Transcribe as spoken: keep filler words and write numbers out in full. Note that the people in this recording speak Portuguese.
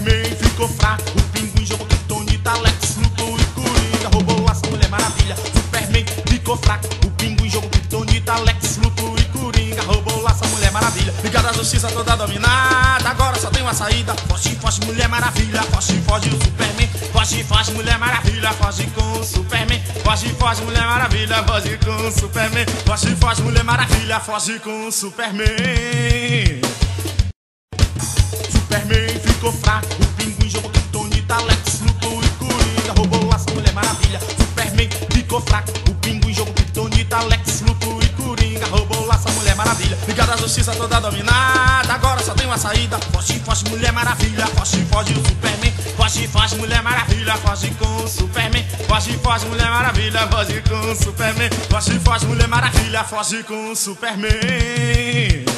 Superman ficou fraco, o Pinguim jogou Kryptonita, Lex lutou e Coringa roubou a Mulher Maravilha. Superman ficou fraco, o Pinguim jogou Kryptonita, Lex lutou e Coringa roubou a Mulher Maravilha. Liga da Justiça toda dominada, agora só tem uma saída. Foge, foge, Mulher Maravilha, foge, foge o Superman. Foge, foge, Mulher Maravilha, foge com o Superman. Foge, foge, Mulher Maravilha, foge com o Superman. Foge, foge, Mulher Maravilha, foge com o Superman. Superman ficou fraco, o Pinguim jogou Kryptonita, Lex lutou e Coringa roubou a Mulher Maravilha. Superman ficou fraco, o Pinguim jogou Kryptonita, Lex lutou e Coringa roubou a Mulher Maravilha. Liga da Justiça toda dominada, agora só tem uma saída. Foge, foge, Mulher Maravilha, foge, foge o Superman. Foge, foge, Mulher Maravilha, foge com o Superman. Foge, foge, Mulher Maravilha, foge com o Superman. Foge, foge, Mulher Maravilha, foge com o Superman.